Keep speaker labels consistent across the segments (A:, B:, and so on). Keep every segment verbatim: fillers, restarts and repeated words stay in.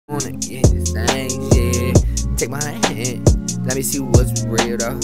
A: Wanna get this thing, yeah. Take my hand, let me see what's real though.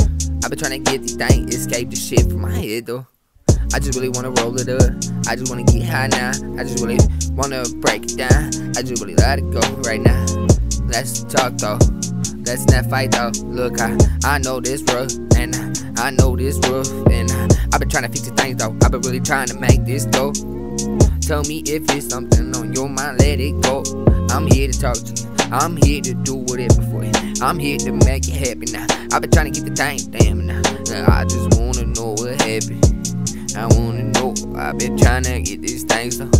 A: I been tryna get these things, escape the shit from my head though. I just really wanna roll it up, I just wanna get high now. I just really wanna break it down, I just really let it go right now. Let's talk though, let's not fight though. Look, I, I know this rough, and I, I know this rough, and I, I been tryna fix the things though. I been really trying to make this go. Tell me if it's something on your mind, let it go. I'm here to talk to you, I'm here to do whatever for you. I'm here to make you happy now. I been trying to get the thing, damn now. I just wanna know what happened. I wanna know, I been trying to get these things so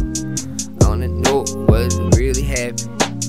A: I wanna know what really happened.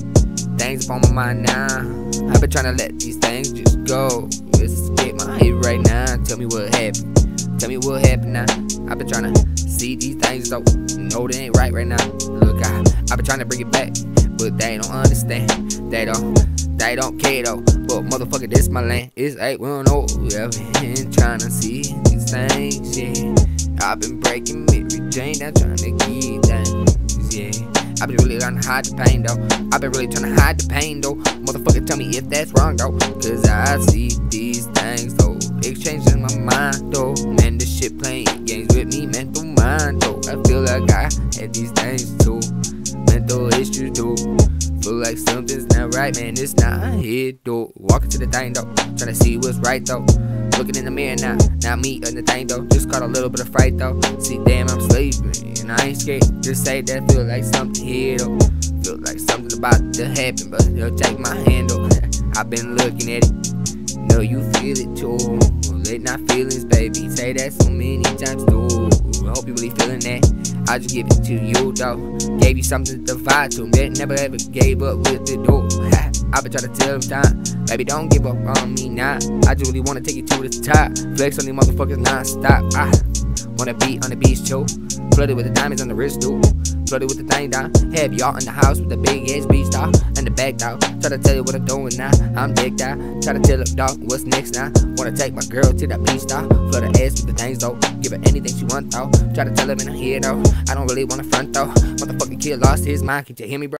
A: Things up on my mind now. I been trying to let these things just go. Let's get my head right now. Tell me what happened. Tell me what happened now. I been trying to see these things though. No, they ain't right right now. Look, I, I been trying to bring it back, but they don't understand. They don't, they don't care though. But motherfucker, this my land. It's eight one oh. Yeah, been trying to see these things, yeah. I've been breaking Mary Jane down, trying to get things, yeah. I've been really trying to hide the pain though. I've been really trying to hide the pain though. Motherfucker, tell me if that's wrong though. Cause I see these things though. Exchanging my mind though. Man, this shit playing games with me, mental mind though. I feel like I had these things too. Mental issues though. Feel like something's not right, man, it's not here though. Walking to the thing though, trying to see what's right though. Looking in the mirror now, not me and the thing though. Just caught a little bit of fright though. See, damn, I'm sleeping and I ain't scared. Just say that feel like something here though. Feel like something's about to happen, but you'll take my hand though. I've been looking at it. Know you feel it too. Late night feelings, baby. Say that so many times too. I hope you really feeling that. I just give it to you though. Gave you something to fight to. That never ever gave up with the door. I been trying to tell them time, baby, don't give up on me now. I just really wanna take you to the top. Flex on these motherfuckers non-stop. I wanna be on the beach too. Flooded with the diamonds on the wrist too. Flooded with the thing down. Have y'all in the house with the big ass beach dog and the back dog. Try to tell you what I'm doing now. I'm decked out. Try to tell the dog what's next now. Wanna take my girl to the beach dog. Flood her ass with the things though. Give her anything she want though. Try to tell her in her head though. I don't really wanna front though. Motherfucking kid lost his mind. Can you hear me, bro?